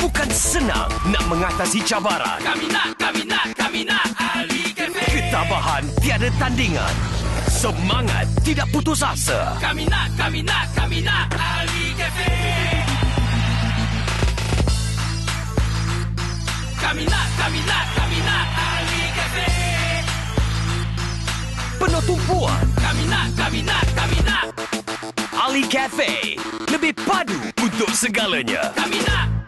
Bukan senang nak mengatasi cabaran. Kami nak Ali Cafe. Ketabahan tiada tandingan. Semangat tidak putus asa. Kami nak Ali Cafe. Kami nak Ali Cafe. Penuh tumpuan. Kami nak Ali Cafe. Lebih padu untuk segalanya. Kami nak